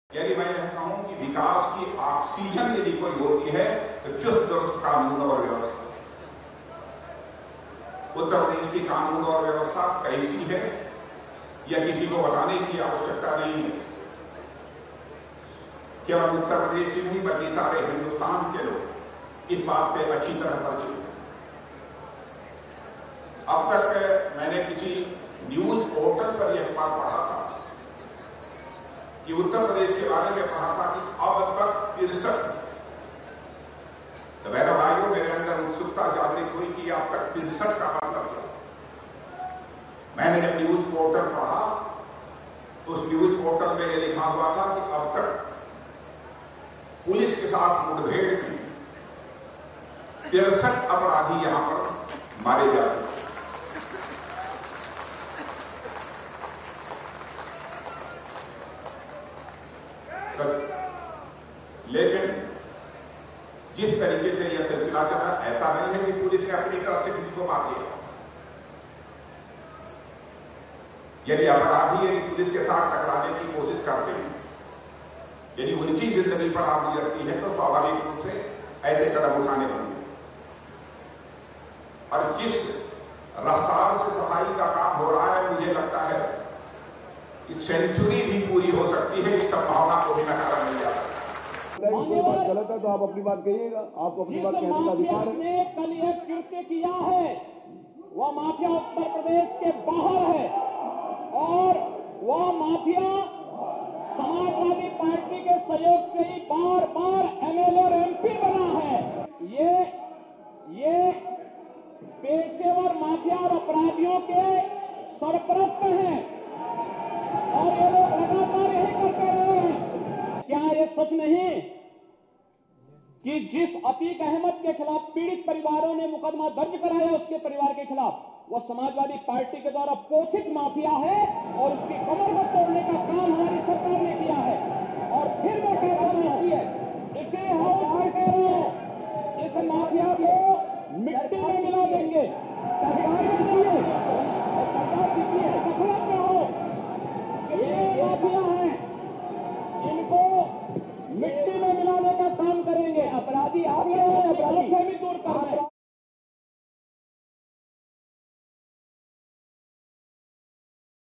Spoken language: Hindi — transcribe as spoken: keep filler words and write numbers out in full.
यदि मैं यह कहूं कि विकास की ऑक्सीजन यदि कोई होती है तो चुस्त दुरुस्त कानून और व्यवस्था। उत्तर प्रदेश की कानून और व्यवस्था कैसी है यह किसी को बताने की आवश्यकता नहीं है। केवल उत्तर प्रदेश ही नहीं बल्कि सारे हिंदुस्तान के लोग इस बात से अच्छी तरह परिचित हैं। अब तक मैंने किसी न्यूज पोर्टल पर यह बात पढ़ा था कि उत्तर प्रदेश के बारे में पढ़ा था कि अब तक तिरसठ तो मेरे भाइयों मेरे अंदर उत्सुकता जागृत हुई कि अब तक तिरसठ का मतलब क्या। मैंने जब न्यूज पोर्टल पढ़ा तो उस न्यूज पोर्टल में यह लिखा हुआ था कि अब तक पुलिस के साथ मुठभेड़ में तिरसठ अपराधी यहां पर मारे जा रहे। लेकिन जिस तरीके से यह सिलसिला चला ऐसा नहीं है कि पुलिस ने अपनी तरफ से किसी को मार दिया। यदि अपराधी यदि पुलिस के साथ टकराने की कोशिश करते हैं, यदि उनकी जिंदगी पर आग गुजरती है तो स्वाभाविक रूप से ऐसे कदम उठाने होंगे। और जिस रफ्तार से सफाई का काम हो रहा है मुझे लगता है कि सेंचुरी भी पूरी हो सकती है। इस संभावना को भी नकारा नहीं जा सकता। कोई बात गलत है तो आप अपनी बात कहिएगा, आपको अपनी बात कहने का अधिकार है। ने कल यह कृत्य किया है वह माफिया उत्तर प्रदेश के बाहर है और वह माफिया समाजवादी पार्टी के सहयोग से ही बार बार एमएलए और एमपी बना है। ये ये पेशेवर माफिया और अपराधियों के सरपरस्त हैं और ये लोग लगातार यही करते रहे हैं। क्या ये सच नहीं कि जिस अतीक अहमद के खिलाफ पीड़ित परिवारों ने मुकदमा दर्ज कराया उसके परिवार के खिलाफ वह समाजवादी पार्टी के द्वारा पोषित माफिया है और उसकी कमर को तोड़